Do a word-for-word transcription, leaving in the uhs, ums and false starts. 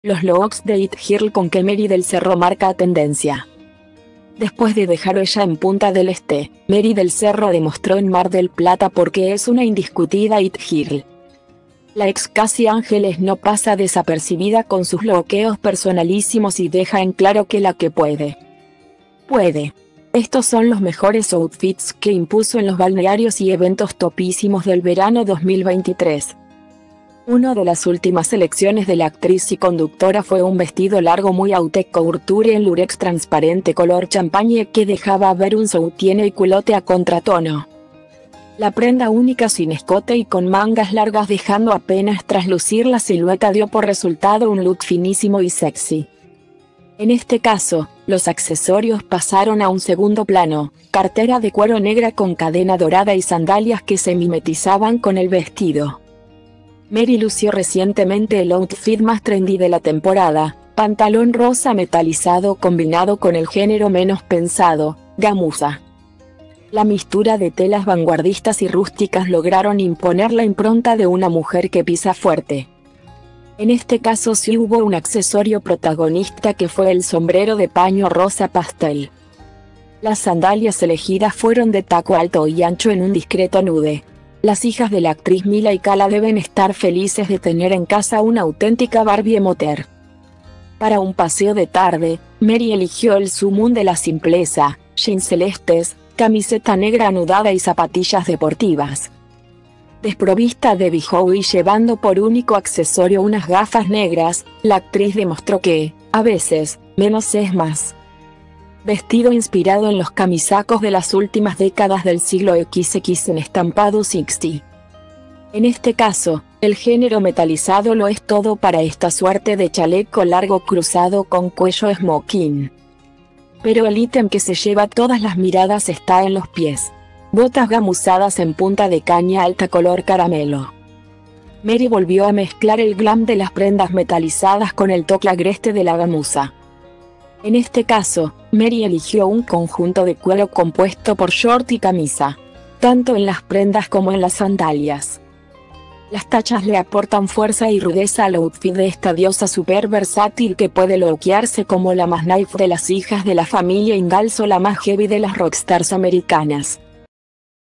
Los looks de It Girl con que Mary del Cerro marca tendencia. Después de dejar ella en Punta del Este, Mary del Cerro demostró en Mar del Plata porque es una indiscutida It Girl. La ex Casi Ángeles no pasa desapercibida con sus loqueos personalísimos y deja en claro que la que puede, puede. Estos son los mejores outfits que impuso en los balnearios y eventos topísimos del verano dos mil veintitrés. Una de las últimas elecciones de la actriz y conductora fue un vestido largo muy haute couture en lurex transparente color champagne que dejaba ver un soutien y culote a contratono. La prenda única sin escote y con mangas largas dejando apenas traslucir la silueta dio por resultado un look finísimo y sexy. En este caso, los accesorios pasaron a un segundo plano, cartera de cuero negra con cadena dorada y sandalias que se mimetizaban con el vestido. Mary lució recientemente el outfit más trendy de la temporada, pantalón rosa metalizado combinado con el género menos pensado, gamuza. La mistura de telas vanguardistas y rústicas lograron imponer la impronta de una mujer que pisa fuerte. En este caso sí hubo un accesorio protagonista que fue el sombrero de paño rosa pastel. Las sandalias elegidas fueron de taco alto y ancho en un discreto nude. Las hijas de la actriz Mila y Kala deben estar felices de tener en casa una auténtica Barbie emoter. Para un paseo de tarde, Mary eligió el sumum de la simpleza, jeans celestes, camiseta negra anudada y zapatillas deportivas. Desprovista de bijoux y llevando por único accesorio unas gafas negras, la actriz demostró que, a veces, menos es más. Vestido inspirado en los camisacos de las últimas décadas del siglo equis equis en estampado sesenta. En este caso, el género metalizado lo es todo para esta suerte de chaleco largo cruzado con cuello smoking. Pero el ítem que se lleva todas las miradas está en los pies. Botas gamuzadas en punta de caña alta color caramelo. Mary volvió a mezclar el glam de las prendas metalizadas con el toque agreste de la gamuza. En este caso, Mary eligió un conjunto de cuero compuesto por short y camisa, tanto en las prendas como en las sandalias. Las tachas le aportan fuerza y rudeza al outfit de esta diosa super versátil que puede lookearse como la más naif de las hijas de la familia Ingalls o la más heavy de las rockstars americanas.